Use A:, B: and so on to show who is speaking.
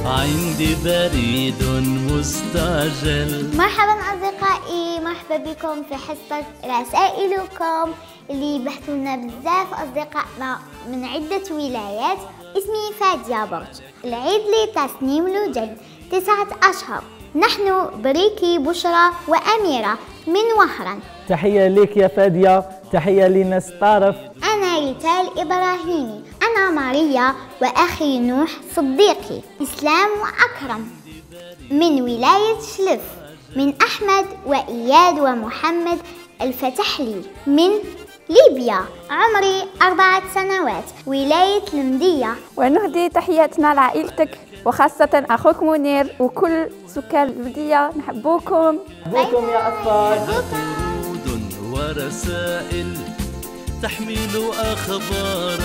A: عندي بريد مستعجل.
B: مرحبا أصدقائي، مرحبا بكم في حصة رسائلكم اللي بحثونا بزاف أصدقائنا من عدة ولايات. اسمي فادية برج. العيد لتصميم لوجين 9 أشهر. نحن بريكي بشرى وأميرة من وهران.
C: تحية لك يا فادية، تحية لناس طارف.
B: أنا ريتال إبراهيمي. أنا ماريا وأخي نوح صديقي. إسلام وأكرم من ولاية شلف. من أحمد وإياد ومحمد الفتحلي من ليبيا. عمري 4 سنوات، ولاية المدية.
D: ونهدي تحياتنا لعائلتك وخاصة أخوك منير وكل سكان المدية. نحبوكم.
C: نحبوكم يا أطفال.
A: ورود ورسائل تحمل أخبار